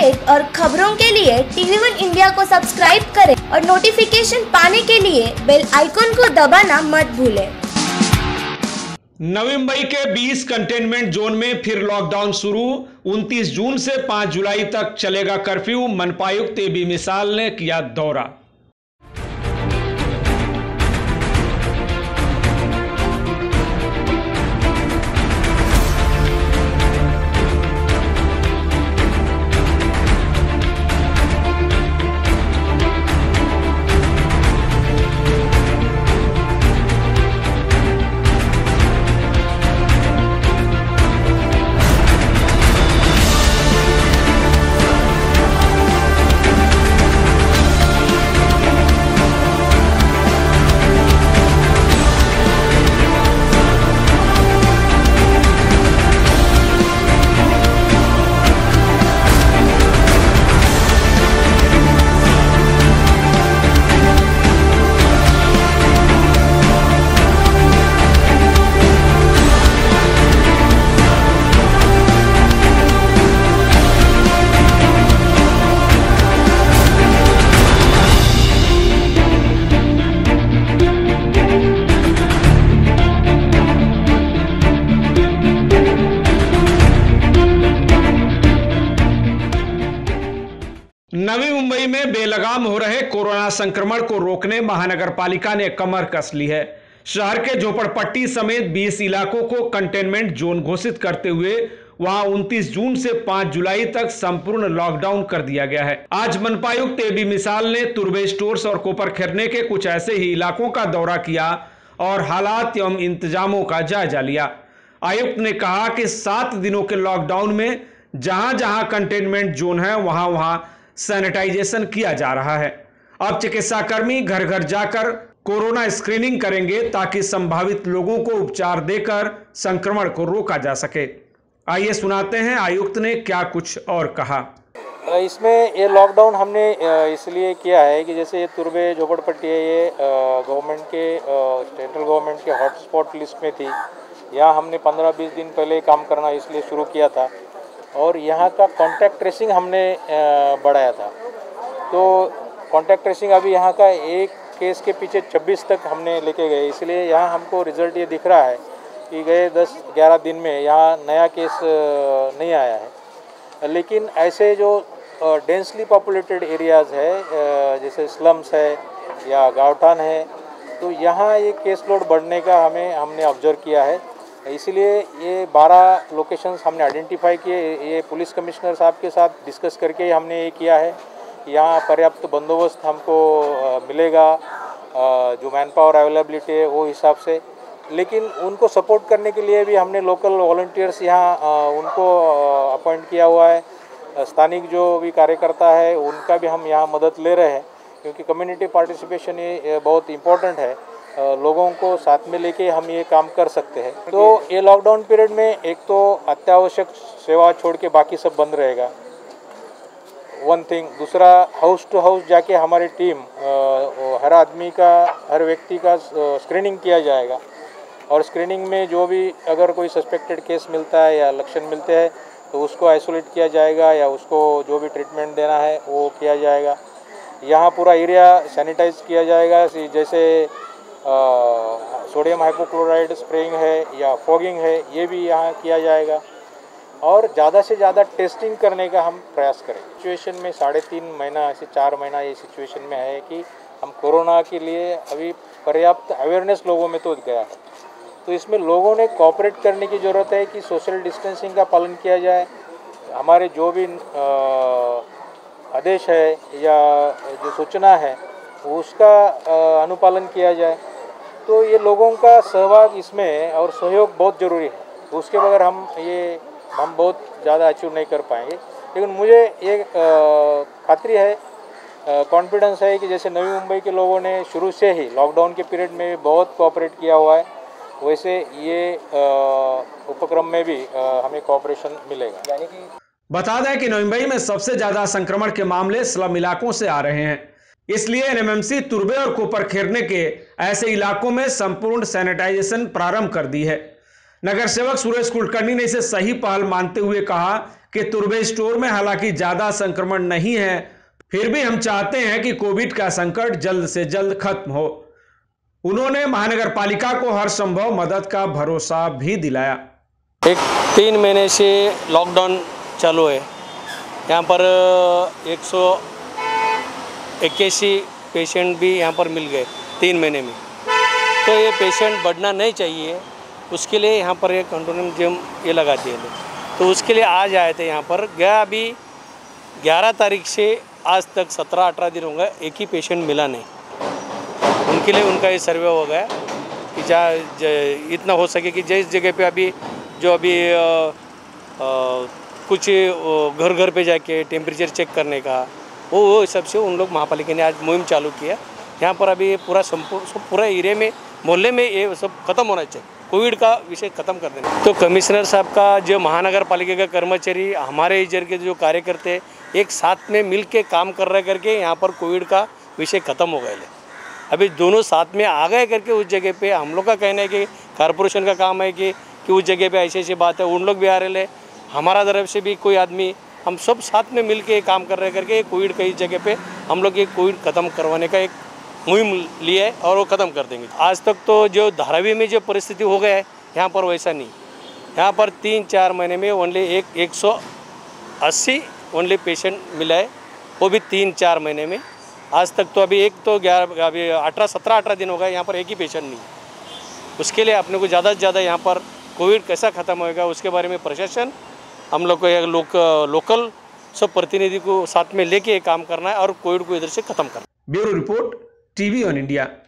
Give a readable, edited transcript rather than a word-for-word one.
Update और खबरों के लिए TV1 इंडिया को सब्सक्राइब करें और नोटिफिकेशन पाने के लिए बेल आइकॉन को दबाना मत भूलें। नवी मुंबई के 20 कंटेनमेंट जोन में फिर लॉकडाउन शुरू। 29 जून से 5 जुलाई तक चलेगा कर्फ्यू। मनपायुक्त AB मिसाल ने किया दौरा। नवी मुंबई में बेलगाम हो रहे कोरोना संक्रमण को रोकने महानगर पालिका ने कमर कस ली है। शहर के झोपड़पट्टी समेत 20 इलाकों को कंटेनमेंट जोन घोषित करते हुए वहां 29 जून से 5 जुलाई तक संपूर्ण लॉकडाउन कर दिया गया है। आज मनपायुक्त AB मिसाल ने तुर्बे स्टोर्स और कोपर खैरने के कुछ ऐसे ही इलाकों का दौरा किया और हालात एवं इंतजामों का जायजा लिया। आयुक्त ने कहा कि 7 दिनों के लॉकडाउन में जहां जहां कंटेनमेंट जोन है वहां वहां सैनिटाइजेशन किया जा रहा है। अब चिकित्साकर्मी घर घर जाकर कोरोना स्क्रीनिंग करेंगे ताकि संभावित लोगों को उपचार देकर संक्रमण को रोका जा सके। आइए सुनाते हैं आयुक्त ने क्या कुछ और कहा। इसमें ये लॉकडाउन हमने इसलिए किया है कि जैसे ये तुर्बे झोपड़पट्टी है, ये गवर्नमेंट के सेंट्रल गवर्नमेंट के हॉटस्पॉट लिस्ट में थी। यहाँ हमने 15-20 दिन पहले काम करना इसलिए शुरू किया था और यहाँ का कॉन्टैक्ट ट्रेसिंग हमने बढ़ाया था। तो कॉन्टैक्ट ट्रेसिंग अभी यहाँ का एक केस के पीछे 26 तक हमने लेके गए, इसलिए यहाँ हमको रिज़ल्ट ये दिख रहा है कि गए 10-11 दिन में यहाँ नया केस नहीं आया है। लेकिन ऐसे जो डेंसली पॉपुलेटेड एरियाज़ है जैसे स्लम्स है या गाँवठान है, तो यहाँ ये केस लोड बढ़ने का हमने ऑब्जर्व किया है। इसलिए ये 12 लोकेशंस हमने आइडेंटिफाई किए। ये पुलिस कमिश्नर साहब के साथ डिस्कस करके हमने ये किया है। यहाँ पर्याप्त बंदोबस्त हमको मिलेगा, जो मैन पावर अवेलेबिलिटी है वो हिसाब से। लेकिन उनको सपोर्ट करने के लिए भी हमने लोकल वॉलंटियर्स यहाँ उनको अपॉइंट किया हुआ है। स्थानिक जो भी कार्यकर्ता है उनका भी हम यहाँ मदद ले रहे हैं, क्योंकि कम्युनिटी पार्टिसिपेशन ये बहुत इम्पोर्टेंट है। लोगों को साथ में लेके हम ये काम कर सकते हैं। तो ये लॉकडाउन पीरियड में एक तो अत्यावश्यक सेवा छोड़ के बाकी सब बंद रहेगा, वन थिंग। दूसरा, हाउस टू हाउस जाके हमारी टीम हर आदमी का, हर व्यक्ति का स्क्रीनिंग किया जाएगा और स्क्रीनिंग में जो भी अगर कोई सस्पेक्टेड केस मिलता है या लक्षण मिलते हैं तो उसको आइसोलेट किया जाएगा या उसको जो भी ट्रीटमेंट देना है वो किया जाएगा। यहाँ पूरा एरिया सैनिटाइज किया जाएगा, जैसे सोडियम हाइपोक्लोराइड स्प्रेइंग है या फॉगिंग है, ये भी यहाँ किया जाएगा। और ज़्यादा से ज़्यादा टेस्टिंग करने का हम प्रयास करें। सिचुएशन में 3.5 महीना से 4 महीना ये सिचुएशन में है कि हम कोरोना के लिए अभी पर्याप्त अवेयरनेस लोगों में तो गया है। तो इसमें लोगों ने कोऑपरेट करने की ज़रूरत है कि सोशल डिस्टेंसिंग का पालन किया जाए। हमारे जो भी आदेश है या जो सूचना है उसका अनुपालन किया जाए। तो ये लोगों का सहभाग इसमें और सहयोग बहुत ज़रूरी है। तो उसके बगैर हम बहुत ज़्यादा अचीव नहीं कर पाएंगे। लेकिन मुझे ये खातरी है, कॉन्फिडेंस है कि जैसे नवी मुंबई के लोगों ने शुरू से ही लॉकडाउन के पीरियड में बहुत कोऑपरेट किया हुआ है, वैसे ये उपक्रम में भी हमें कोऑपरेशन मिलेगा। यानी कि बता दें कि नवी मुंबई में सबसे ज्यादा संक्रमण के मामले स्लम इलाकों से आ रहे हैं, इसलिए NMMC तुर्बे और कोपर खैरने के ऐसे इलाकों में संपूर्ण सैनिटाइजेशन प्रारंभ कर दी है। नगर सेवक सुरेश कुलकर्णी ने इसे सही पहल मानते हुए कहा कि तुर्बे स्टोर में हालांकि ज्यादा संक्रमण नहीं है, फिर भी हम चाहते हैं कि कोविड का संकट जल्द से जल्द खत्म हो। उन्होंने महानगर पालिका को हर संभव मदद का भरोसा भी दिलाया। 3 महीने से लॉकडाउन चालू है। यहाँ पर 181 पेशेंट भी यहाँ पर मिल गए 3 महीने में। तो ये पेशेंट बढ़ना नहीं चाहिए, उसके लिए यहाँ पर एक कंटेनमेंट जोन ये लगा दिए थे। तो उसके लिए आज आए थे यहाँ पर। गया अभी 11 तारीख से आज तक 17-18 दिन हो गए, एक ही पेशेंट मिला नहीं। उनके लिए उनका ये सर्वे हो गया कि जहाँ इतना हो सके कि जिस जगह पे अभी कुछ घर घर पे जाके टेम्परेचर चेक करने का वो हिसाब से उन लोग महापालिका ने आज मुहिम चालू किया। यहाँ पर अभी पूरा एरिया में मोहल्ले में ये सब खत्म होना चाहिए, कोविड का विषय खत्म कर देना। तो कमिश्नर साहब का जो महानगर पालिका का कर्मचारी, हमारे इधर के जो कार्यकर्ते एक साथ में मिल के काम कर रहे करके यहाँ पर कोविड का विषय खत्म हो गए। अभी दोनों साथ में आ गए करके उस जगह पे हम लोग का कहना है कि कॉर्पोरेशन का काम है कि उस जगह पे ऐसी बात है, उन लोग भी आ रहे हैं, हमारा तरफ से भी कोई आदमी, हम सब साथ में मिल के काम कर रहे करके कोविड का इस जगह पे हम लोग ये कोविड ख़त्म करवाने का एक मुहिम लिए और वो ख़त्म कर देंगे। आज तक तो जो धारावी में जो परिस्थिति हो गया है यहाँ पर वैसा नहीं। यहाँ पर 3-4 महीने में ओनली 180 ओनली पेशेंट मिला है, वो भी 3-4 महीने में। आज तक तो अभी 17-18 दिन हो गए, यहाँ पर एक ही पेशेंट नहीं। उसके लिए अपने को ज़्यादा से ज़्यादा यहाँ पर कोविड कैसा ख़त्म होएगा उसके बारे में प्रशासन, हम लोग को लोकल सब प्रतिनिधि को साथ में लेके काम करना है और कोविड को इधर से ख़त्म करना है। Bureau report, TV on India.